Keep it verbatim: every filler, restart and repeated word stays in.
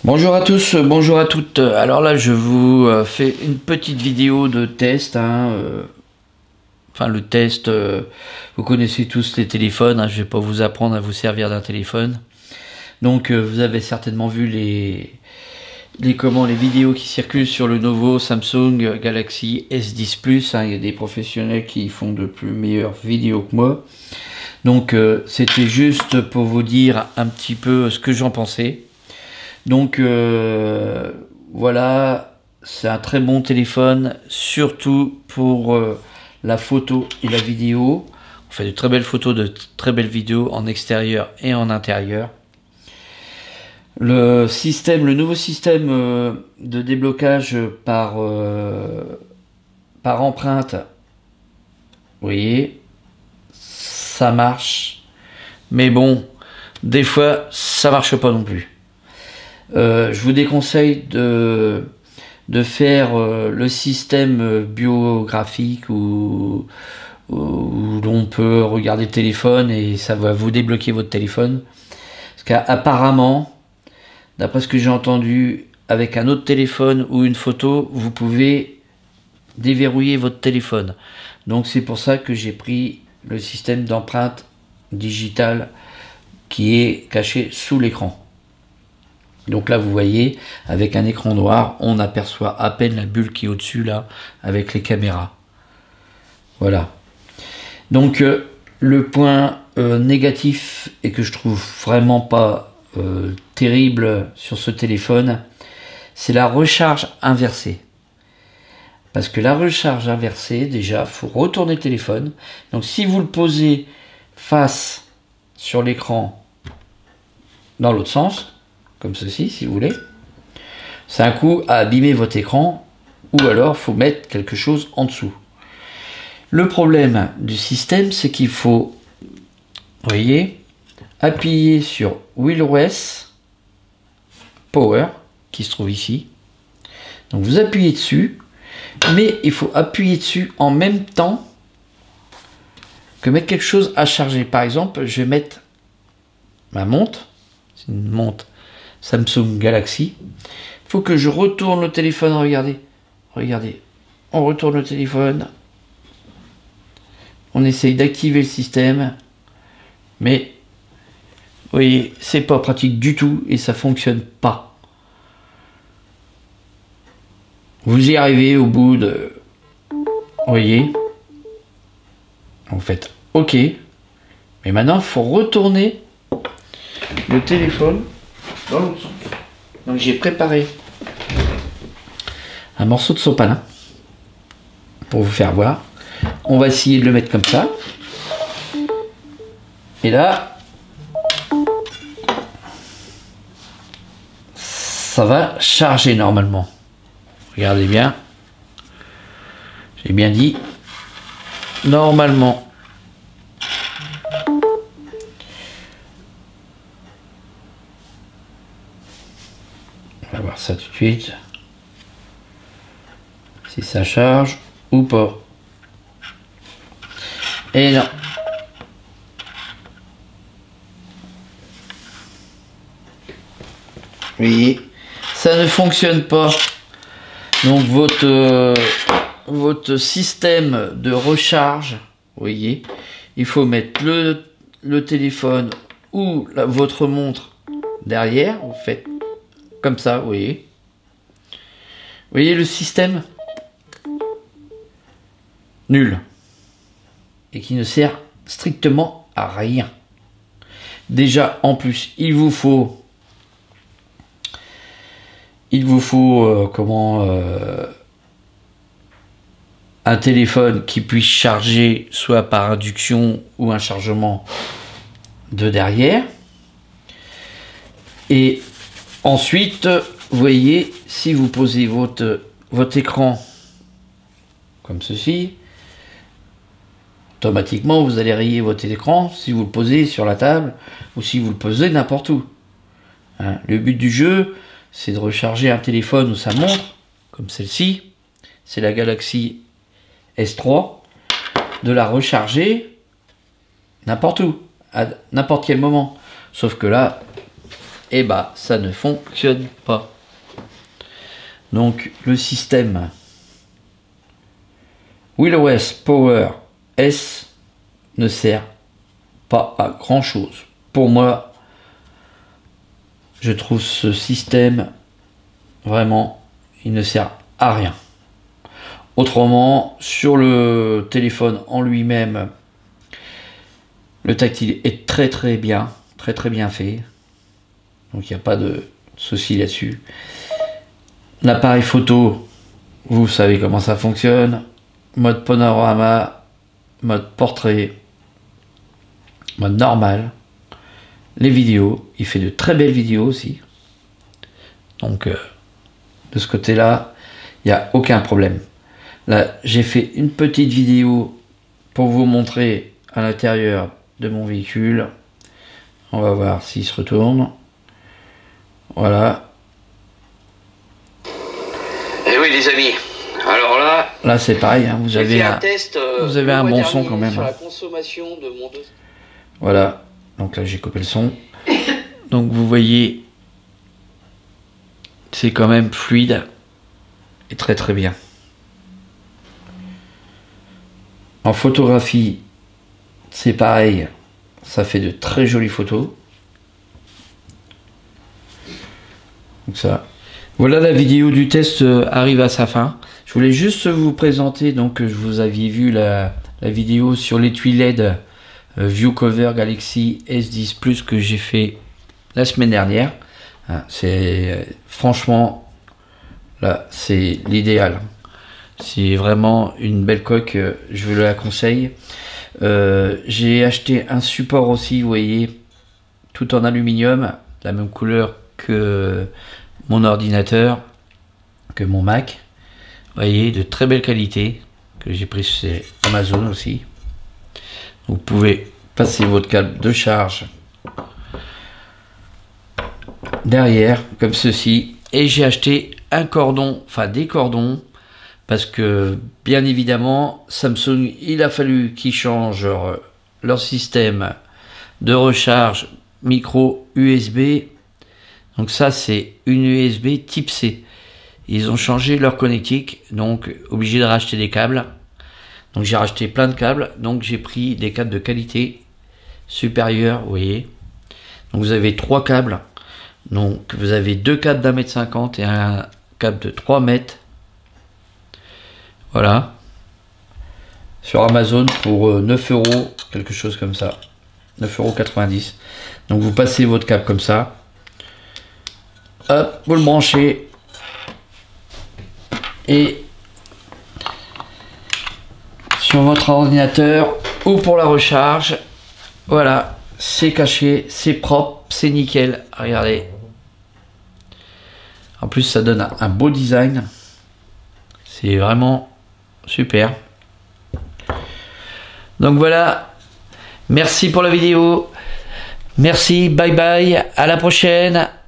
Bonjour à tous, bonjour à toutes. Alors là, je vous euh, fais une petite vidéo de test. Hein, euh, enfin, le test, euh, vous connaissez tous les téléphones. Hein, je vais pas vous apprendre à vous servir d'un téléphone. Donc, euh, vous avez certainement vu les, les, comment, les vidéos qui circulent sur le nouveau Samsung Galaxy S dix Plus. Hein, il y a des professionnels qui font de plus meilleures vidéos que moi. Donc, euh, c'était juste pour vous dire un petit peu ce que j'en pensais. Donc euh, voilà, c'est un très bon téléphone, surtout pour euh, la photo et la vidéo. On fait de très belles photos, de très belles vidéos en extérieur et en intérieur. Le système, le nouveau système euh, de déblocage par, euh, par empreinte, vous voyez, ça marche. Mais bon, des fois, ça marche pas non plus. Euh, je vous déconseille de, de faire euh, le système biographique où, où l'on peut regarder le téléphone et ça va vous débloquer votre téléphone. Parce qu'apparemment, d'après ce que j'ai entendu, avec un autre téléphone ou une photo, vous pouvez déverrouiller votre téléphone. Donc c'est pour ça que j'ai pris le système d'empreinte digitale qui est caché sous l'écran. Donc là, vous voyez, avec un écran noir, on aperçoit à peine la bulle qui est au-dessus, là, avec les caméras. Voilà. Donc, euh, le point euh, négatif, et que je trouve vraiment pas euh, terrible sur ce téléphone, c'est la recharge inversée. Parce que la recharge inversée, déjà, il faut retourner le téléphone. Donc, si vous le posez face sur l'écran dans l'autre sens, comme ceci, si vous voulez, c'est un coup à abîmer votre écran, ou alors faut mettre quelque chose en dessous. Le problème du système, c'est qu'il faut, vous voyez, appuyer sur wheelOS Power, qui se trouve ici. Donc vous appuyez dessus, mais il faut appuyer dessus en même temps que mettre quelque chose à charger. Par exemple, je vais mettre ma montre, c'est une montre Samsung Galaxy. Il faut que je retourne le téléphone. Regardez, regardez, on retourne le téléphone, on essaye d'activer le système, mais vous voyez, c'est pas pratique du tout et ça fonctionne pas. Vous y arrivez au bout de, vous voyez, vous faites OK, mais maintenant il faut retourner le téléphone dans l'autre sens. Donc j'ai préparé un morceau de sopalin pour vous faire voir. On va essayer de le mettre comme ça. Et là, ça va charger normalement. Regardez bien. J'ai bien dit normalement. On va voir ça tout de suite. Si ça charge ou pas. Et non. Vous voyez, ça ne fonctionne pas. Donc votre, euh, votre système de recharge, vous voyez, il faut mettre le, le téléphone ou la, votre montre derrière. Vous faites comme ça, vous voyez. Vous voyez le système nul et qui ne sert strictement à rien. Déjà, en plus, il vous faut, il vous faut euh, comment euh, un téléphone qui puisse charger soit par induction ou un chargement de derrière. Et ensuite, vous voyez, si vous posez votre, votre écran comme ceci, automatiquement vous allez rayer votre écran si vous le posez sur la table ou si vous le posez n'importe où. Hein, le but du jeu, c'est de recharger un téléphone ou sa montre, comme celle-ci, c'est la Galaxy S trois, de la recharger n'importe où, à n'importe quel moment. Sauf que là, et bah ça ne fonctionne pas. Donc le système WearOS Power S ne sert pas à grand chose. Pour moi, je trouve ce système vraiment, il ne sert à rien. Autrement, sur le téléphone en lui-même, le tactile est très très bien, très très bien fait. Donc il n'y a pas de souci là-dessus. L'appareil photo, vous savez comment ça fonctionne. Mode panorama, mode portrait, mode normal. Les vidéos, il fait de très belles vidéos aussi. Donc euh, de ce côté-là, il n'y a aucun problème. Là, j'ai fait une petite vidéo pour vous montrer à l'intérieur de mon véhicule. On va voir s'il se retourne. Voilà. Et oui les amis, alors là... Là c'est pareil, hein, vous avez un, un, test, euh, vous avez un bon son quand même. Sur hein. la consommation de mon... Voilà, donc là j'ai coupé le son. Donc vous voyez, c'est quand même fluide et très très bien. En photographie, c'est pareil, ça fait de très jolies photos. Donc ça. Voilà, la vidéo du test arrive à sa fin. Je voulais juste vous présenter, donc je vous aviez vu la, la vidéo sur l'étui L E D euh, ViewCover Galaxy S dix Plus que j'ai fait la semaine dernière. C'est franchement, là c'est l'idéal. C'est vraiment une belle coque, je vous la conseille. Euh, j'ai acheté un support aussi, vous voyez, tout en aluminium, la même couleur que mon ordinateur, que mon Mac. Vous voyez, de très belle qualité, que j'ai pris chez Amazon aussi. Vous pouvez passer votre câble de charge derrière, comme ceci. Et j'ai acheté un cordon, enfin des cordons, parce que bien évidemment Samsung, il a fallu qu'ils changent leur, leur système de recharge micro U S B. Donc ça c'est une U S B type C. Ils ont changé leur connectique, donc obligé de racheter des câbles. Donc j'ai racheté plein de câbles, donc j'ai pris des câbles de qualité supérieure, vous voyez. Donc vous avez trois câbles. Donc vous avez deux câbles d'un mètre cinquante et un câble de trois mètres. Voilà. Sur Amazon pour neuf euros, quelque chose comme ça. neuf euros quatre-vingt-dix. Donc vous passez votre câble comme ça. Hop, vous le branchez. Et sur votre ordinateur ou pour la recharge. Voilà, c'est caché, c'est propre, c'est nickel. Regardez. En plus, ça donne un beau design. C'est vraiment super. Donc voilà. Merci pour la vidéo. Merci, bye bye. À la prochaine.